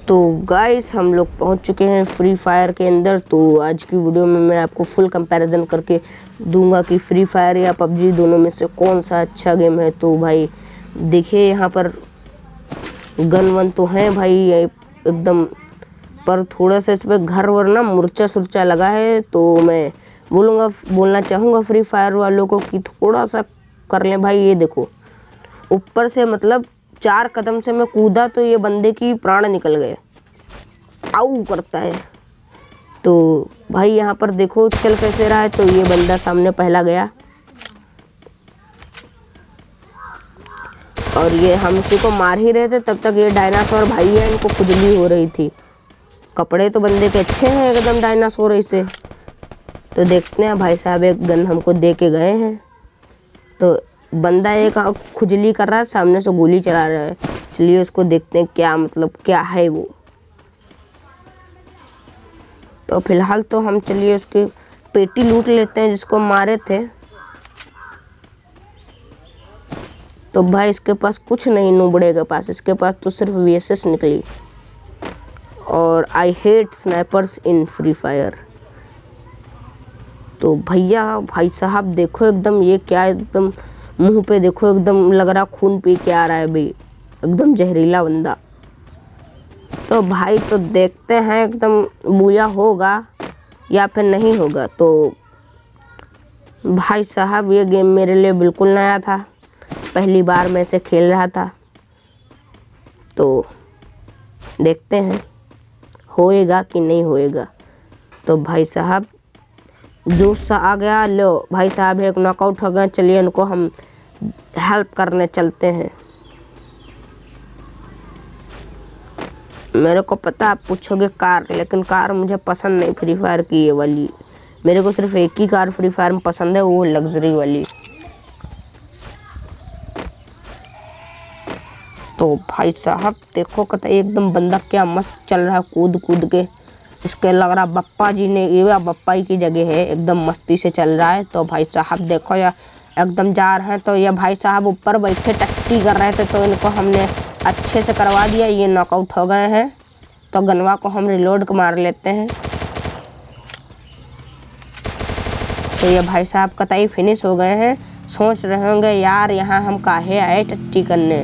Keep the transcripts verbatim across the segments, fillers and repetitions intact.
तो गाइस हम लोग पहुंच चुके हैं फ्री फायर के अंदर। तो आज की वीडियो में मैं आपको फुल कंपैरिजन करके दूंगा कि फ्री फायर या पबजी दोनों में से कौन सा अच्छा गेम है। तो भाई देखिए यहाँ पर गन वन तो है भाई एकदम, पर थोड़ा सा इस पर घर वर ना मुर्चा सुरचा लगा है। तो मैं बोलूँगा बोलना चाहूँगा फ्री फायर वालों को कि थोड़ा सा कर लें भाई। ये देखो ऊपर से मतलब चार कदम से मैं कूदा तो ये बंदे की प्राण निकल गए, आऊ करता है। तो भाई यहाँ पर देखो चल कैसे रहा है। तो ये बंदा सामने पहला गया और ये हम इसी को मार ही रहे थे, तब तक ये डायनासोर भाई है, इनको खुजली हो रही थी। कपड़े तो बंदे के अच्छे हैं एकदम डायनासोर ऐसे। तो देखते हैं भाई साहब एक गन हमको दे के गए हैं। तो बंदा एक खुजली कर रहा है, सामने से गोली चला रहा है। चलिए उसको देखते हैं क्या मतलब क्या है वो। तो फिलहाल तो हम चलिए उसकी पेटी लूट लेते हैं जिसको मारे थे। तो भाई इसके पास कुछ नहीं, नुबड़े के पास, इसके पास तो सिर्फ वी एस एस निकली। और I hate snipers in free fire. तो भैया भाई साहब देखो एकदम ये क्या, एकदम मुंह पे देखो एकदम लग रहा खून पी के आ रहा है भाई, एकदम जहरीला बंदा। तो भाई तो देखते हैं एकदम बूया होगा या फिर नहीं होगा। तो भाई साहब ये गेम मेरे लिए बिल्कुल नया था, पहली बार मैं इसे खेल रहा था। तो देखते हैं होएगा कि नहीं होएगा। तो भाई साहब जोश सा आ गया। लो भाई साहब एक नॉकआउट हो गया। चलिए इनको हम हेल्प करने चलते हैं। मेरे को पता आप पूछोगे कार, लेकिन कार मुझे पसंद नहीं फ्री फायर की ये वाली। मेरे को सिर्फ एक ही कार फ्री फायर में पसंद है, वो लग्जरी वाली। तो भाई साहब देखो कतई एकदम बंदा क्या मस्त चल रहा है कूद कूद के। इसके लग रहा बप्पा जी ने ये बप्पा की जगह है, एकदम मस्ती से चल रहा है। तो भाई साहब देखो या एकदम जा रहे हैं। तो ये भाई साहब ऊपर बैठे टट्टी कर रहे थे, तो इनको हमने अच्छे से करवा दिया, ये नॉकआउट हो गए हैं। तो गनवा को हम रिलोड मार लेते हैं। तो ये भाई साहब कतई फिनिश हो गए हैं। सोच रहे होंगे यार यहाँ हम काहे आए टट्टी करने,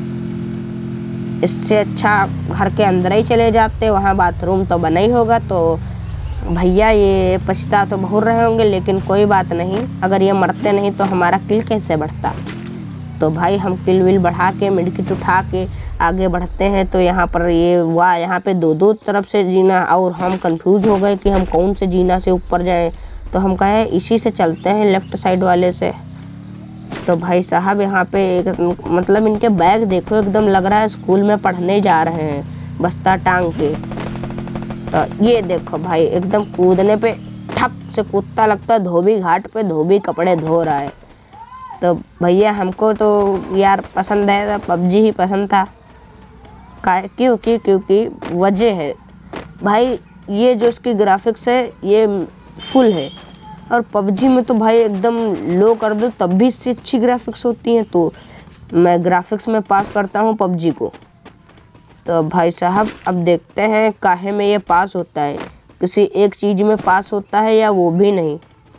इससे अच्छा घर के अंदर ही चले जाते, वहाँ बाथरूम तो बना ही होगा। तो भैया ये पछता तो बहुत रहे होंगे, लेकिन कोई बात नहीं, अगर ये मरते नहीं तो हमारा किल कैसे बढ़ता। तो भाई हम किल विल बढ़ा के मिडकिट उठा के आगे बढ़ते हैं। तो यहाँ पर ये वाह यहाँ पे दो दो तरफ से जीना, और हम कंफ्यूज हो गए कि हम कौन से जीना से ऊपर जाएं। तो हम कहे इसी से चलते हैं, लेफ्ट साइड वाले से। तो भाई साहब यहाँ पे एक मतलब इनके बैग देखो, एकदम लग रहा है स्कूल में पढ़ने जा रहे हैं बस्ता टांग के। तो ये देखो भाई एकदम कूदने पे ठप से कूदता लगता है, धोबी घाट पे धोबी कपड़े धो रहा है। तो भैया हमको तो यार पसंद है, पबजी ही पसंद था। क्योंकि क्योंकि वजह है भाई, ये जो इसकी ग्राफिक्स है ये फुल है, और पबजी में तो भाई एकदम लो कर दो तब भी इससे अच्छी ग्राफिक्स होती हैं। तो मैं ग्राफिक्स में पास करता हूँ पबजी को। तो भाई साहब अब देखते हैं काहे में ये पास होता है, किसी एक चीज़ में पास होता है या वो भी नहीं।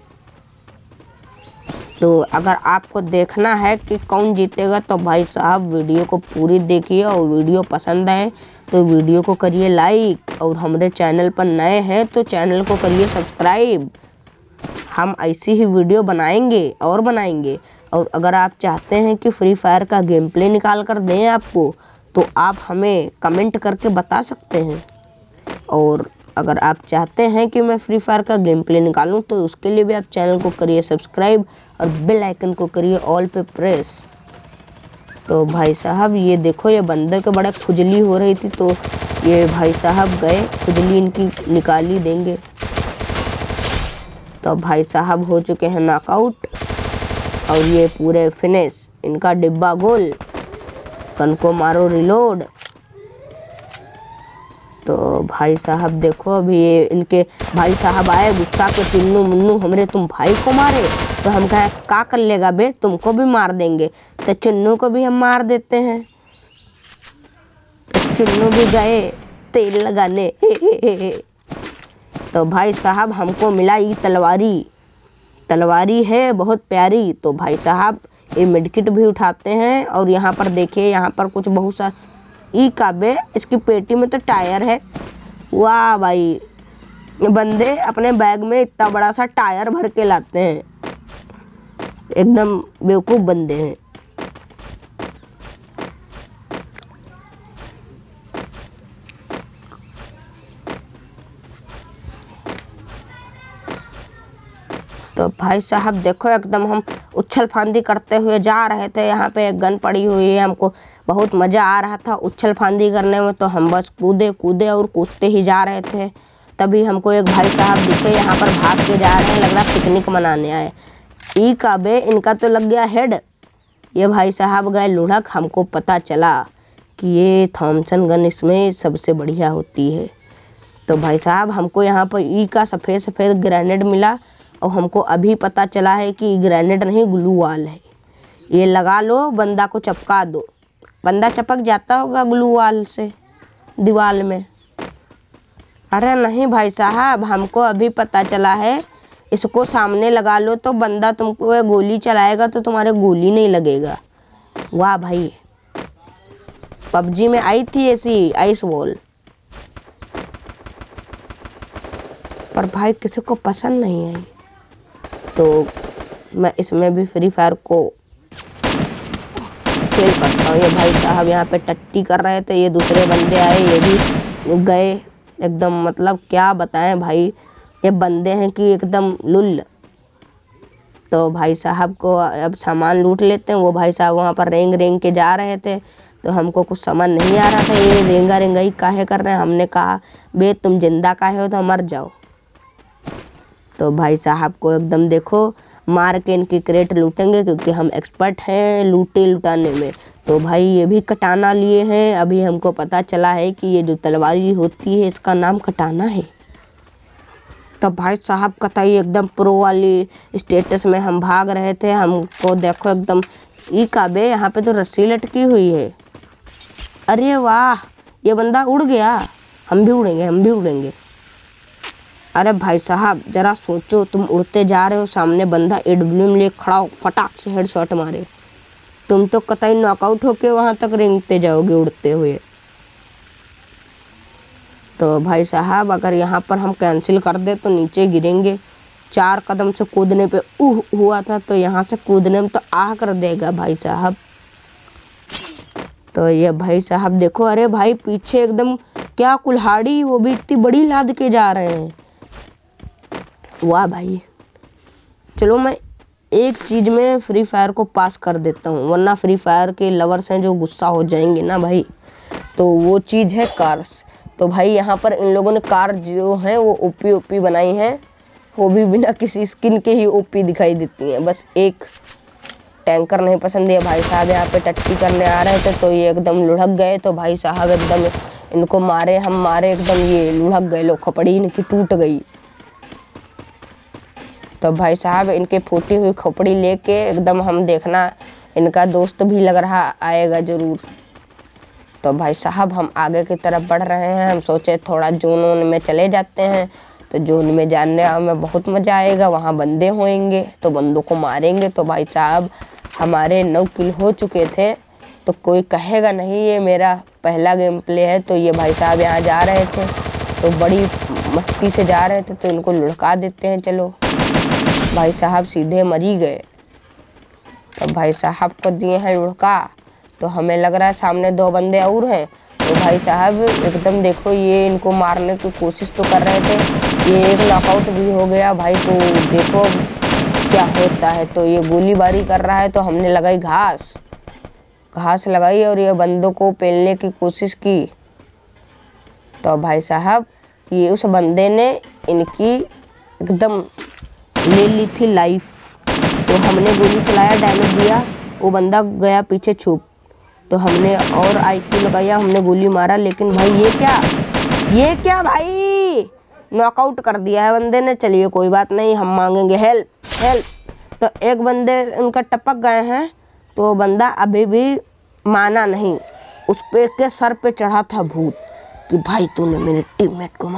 तो अगर आपको देखना है कि कौन जीतेगा तो भाई साहब वीडियो को पूरी देखिए, और वीडियो पसंद आए तो वीडियो को करिए लाइक, और हमारे चैनल पर नए हैं तो चैनल को करिए सब्सक्राइब। हम ऐसी ही वीडियो बनाएंगे और बनाएंगे। और अगर आप चाहते हैं कि फ्री फायर का गेम प्ले निकाल कर दें आपको, तो आप हमें कमेंट करके बता सकते हैं। और अगर आप चाहते हैं कि मैं फ्री फायर का गेम प्ले निकालूं, तो उसके लिए भी आप चैनल को करिए सब्सक्राइब और बेल आइकन को करिए ऑल पे प्रेस। तो भाई साहब ये देखो ये बंदे को बड़ा खुजली हो रही थी, तो ये भाई साहब गए खुजली इनकी निकाली देंगे। तो भाई साहब हो चुके हैं नॉकआउट, और ये पूरे फिनिश, इनका डिब्बा गोल, कन को मारो रिलोड। तो भाई साहब देखो अभी ये इनके भाई साहब आए गुस्सा के, चुन्नू मुन्नू हमरे तुम भाई को मारे। तो हम कहे का कर लेगा बे, तुमको भी मार देंगे। तो चुन्नू को भी हम मार देते हैं। तो चुन्नू भी गए, तेल लगाने। तो भाई साहब हमको मिला ये तलवारी, तलवारी है बहुत प्यारी। तो भाई साहब ये मेडकिट भी उठाते हैं और यहाँ पर देखिए यहाँ पर कुछ बहुत सारा ई काबे, इसकी पेटी में तो टायर है। वाह भाई, बंदे अपने बैग में इतना बड़ा सा टायर भर के लाते हैं, एकदम बेवकूफ बंदे हैं। तो भाई साहब देखो एकदम हम उछल फांदी करते हुए जा रहे थे। यहाँ पे एक गन पड़ी हुई है, हमको बहुत मज़ा आ रहा था उछल फांदी करने में। तो हम बस कूदे कूदे और कूदते ही जा रहे थे। तभी हमको एक भाई साहब दिखे यहाँ पर भाग के जा रहे हैं, लग रहा पिकनिक मनाने आए। ई काबे, इनका तो लग गया हेड। ये भाई साहब गए लुढ़क। हमको पता चला कि ये थॉमसन गन इसमें सबसे बढ़िया होती है। तो भाई साहब हमको यहाँ पर ई का सफ़ेद सफ़ेद ग्रेनेड मिला और हमको अभी पता चला है कि ग्रेनेड नहीं ग्लू वाल है। ये लगा लो, बंदा को चपका दो, बंदा चपक जाता होगा ग्लू वाल से दीवार में। अरे नहीं भाई साहब, हमको अभी पता चला है इसको सामने लगा लो तो बंदा तुमको गोली चलाएगा तो तुम्हारे गोली नहीं लगेगा। वाह भाई, पबजी में आई थी ऐसी आइस वॉल, पर भाई किसी को पसंद नहीं आई। तो मैं इसमें भी फ्री फायर को खेल करता हूँ। ये भाई साहब यहाँ पे टट्टी कर रहे थे, ये दूसरे बंदे आए, ये भी गए एकदम। मतलब क्या बताएं भाई, ये बंदे हैं कि एकदम लुल। तो भाई साहब को अब सामान लूट लेते हैं। वो भाई साहब वहाँ पर रेंग रेंग के जा रहे थे, तो हमको कुछ समझ नहीं आ रहा था ये रेंगा रेंगाई काहे कर रहे हैं। हमने कहा बे तुम जिंदा काहे हो, तो मर जाओ। तो भाई साहब को एकदम देखो मार के इनकी क्रेट लूटेंगे, क्योंकि हम एक्सपर्ट हैं लूटे लुटाने में। तो भाई ये भी कटाना लिए हैं। अभी हमको पता चला है कि ये जो तलवारी होती है इसका नाम कटाना है। तो भाई साहब कतई एकदम प्रो वाली स्टेटस में हम भाग रहे थे। हमको देखो एकदम ई काबे, यहाँ पे तो रस्सी लटकी हुई है। अरे वाह, ये बंदा उड़ गया, हम भी उड़ेंगे हम भी उड़ेंगे। अरे भाई साहब जरा सोचो, तुम उड़ते जा रहे हो, सामने बंदा एडब्ल्यूएम ले खड़ा हो, फटाक से हेडशॉट मारे, तुम तो कतई नॉकआउट होके वहां तक रेंगते जाओगे उड़ते हुए। तो भाई साहब अगर यहाँ पर हम कैंसिल कर दे तो नीचे गिरेंगे। चार कदम से कूदने पे उह हुआ था, तो यहाँ से कूदने में तो आह कर देगा भाई साहब। तो ये भाई साहब देखो, अरे भाई पीछे एकदम क्या कुल्हाड़ी, वो भी इतनी बड़ी लाद के जा रहे हैं। वाह भाई, चलो मैं एक चीज़ में फ्री फायर को पास कर देता हूँ, वरना फ्री फायर के लवर्स हैं जो गुस्सा हो जाएंगे ना भाई। तो वो चीज़ है कार्स। तो भाई यहाँ पर इन लोगों ने कार जो है वो ओपी ओपी बनाई है, वो भी बिना किसी स्किन के ही ओपी दिखाई देती हैं। बस एक टैंकर नहीं पसंद है। भाई साहब यहाँ पे टट्टी करने आ रहे थे, तो ये एकदम लुढ़क गए। तो भाई साहब एकदम इनको मारे, हम मारे, एकदम ये लुढ़क गए, लो खोपड़ी इनकी टूट गई। तो भाई साहब इनके फूटी हुई खोपड़ी लेके एकदम हम देखना, इनका दोस्त भी लग रहा आएगा ज़रूर। तो भाई साहब हम आगे की तरफ बढ़ रहे हैं। हम सोचे थोड़ा जोन वोन में चले जाते हैं। तो जोन में जानने में बहुत मज़ा आएगा, वहाँ बंदे होंगे तो बंदों को मारेंगे। तो भाई साहब हमारे नौ किल हो चुके थे, तो कोई कहेगा नहीं ये मेरा पहला गेम प्ले है। तो ये भाई साहब यहाँ जा रहे थे, तो बड़ी मस्ती से जा रहे थे, तो इनको लुढ़का देते हैं। चलो भाई साहब सीधे मर ही गए। तो भाई साहब को दिए हैं लुढ़का। तो हमें लग रहा है सामने दो बंदे और हैं। तो भाई साहब एकदम देखो, ये इनको मारने की कोशिश तो कर रहे थे, ये एक नॉकआउट भी हो गया भाई। तो देखो क्या होता है। तो ये गोलीबारी कर रहा है, तो हमने लगाई घास घास लगाई और ये बंदों को पेलने की कोशिश की। तो भाई साहब ये उस बंदे ने इनकी एकदम ले ली थी लाइफ। तो हमने गोली चलाया, डैमेज दिया, वो बंदा गया पीछे छुप। तो हमने और आईक्यू लगाया, हमने गोली मारा, लेकिन भाई ये क्या ये क्या भाई, नॉकआउट कर दिया है बंदे ने। चलिए कोई बात नहीं, हम मांगेंगे हेल्प हेल्प। तो एक बंदे उनका टपक गए हैं, तो बंदा अभी भी माना नहीं, उस पे के सर पे चढ़ा था भूत। कि भाई तूने मेरे टीममेट को मार।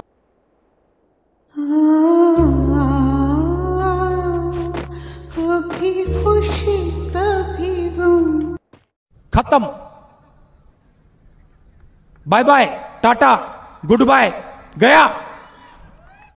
कभी खुशी कभी गम। खत्म। बाय बाय, टाटा, गुड बाय, गया।